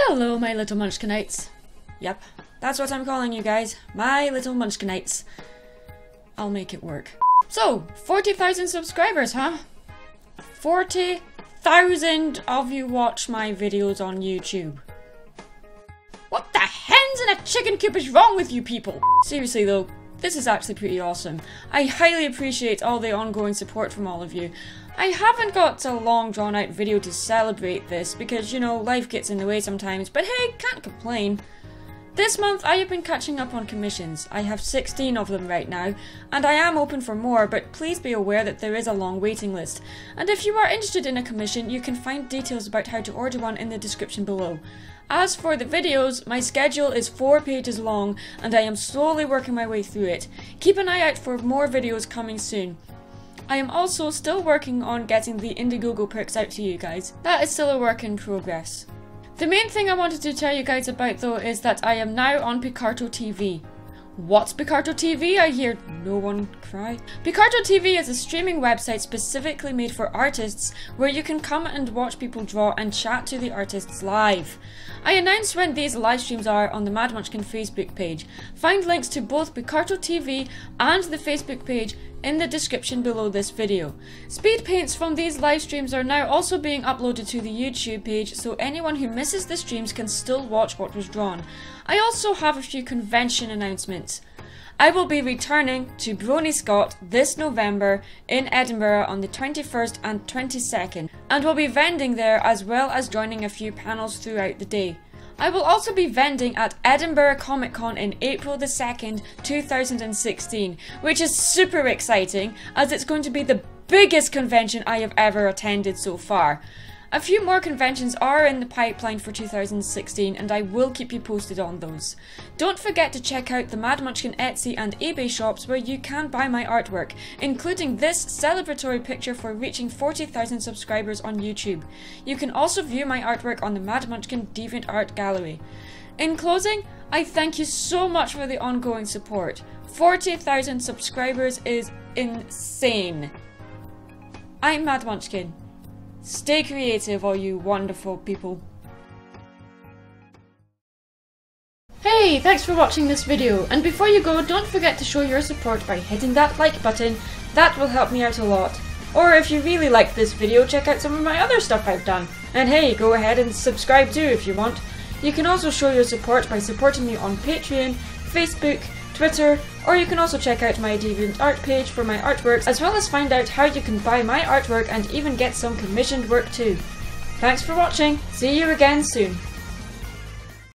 Hello, my little munchkinites. Yep, that's what I'm calling you guys. My little munchkinites. I'll make it work. So, 40,000 subscribers, huh? 40,000 of you watch my videos on YouTube. What the hens in a chicken coop is wrong with you people? Seriously though, this is actually pretty awesome. I highly appreciate all the ongoing support from all of you. I haven't got a long drawn out video to celebrate this because, you know, life gets in the way sometimes, but hey, can't complain. This month I have been catching up on commissions. I have 16 of them right now, and I am open for more, but please be aware that there is a long waiting list. And if you are interested in a commission, you can find details about how to order one in the description below. As for the videos, my schedule is 4 pages long, and I am slowly working my way through it. Keep an eye out for more videos coming soon. I am also still working on getting the Indiegogo perks out to you guys. That is still a work in progress. The main thing I wanted to tell you guys about though is that I am now on Picarto TV. What's Picarto TV? I hear no one cry. Picarto TV is a streaming website specifically made for artists where you can come and watch people draw and chat to the artists live. I announce when these live streams are on the Mad Munchkin Facebook page. Find links to both Picarto TV and the Facebook page in the description below this video. Speed paints from these live streams are now also being uploaded to the YouTube page, so anyone who misses the streams can still watch what was drawn. I also have a few convention announcements. I will be returning to Brony Scott this November in Edinburgh on the 21st and 22nd, and will be vending there as well as joining a few panels throughout the day. I will also be vending at Edinburgh Comic Con in April the 2nd, 2016, which is super exciting as it's going to be the biggest convention I have ever attended so far. A few more conventions are in the pipeline for 2016 and I will keep you posted on those. Don't forget to check out the Mad Munchkin Etsy and eBay shops where you can buy my artwork, including this celebratory picture for reaching 40,000 subscribers on YouTube. You can also view my artwork on the Mad Munchkin DeviantArt Gallery. In closing, I thank you so much for the ongoing support. 40,000 subscribers is insane. I'm Mad Munchkin. Stay creative, all you wonderful people. Hey, thanks for watching this video, and before you go, don't forget to show your support by hitting that like button. That will help me out a lot. Or if you really liked this video, check out some of my other stuff I've done. And hey, go ahead and subscribe too if you want. You can also show your support by supporting me on Patreon, Facebook, Twitter, or you can also check out my DeviantArt page for my artworks, as well as find out how you can buy my artwork and even get some commissioned work too. Thanks for watching, see you again soon.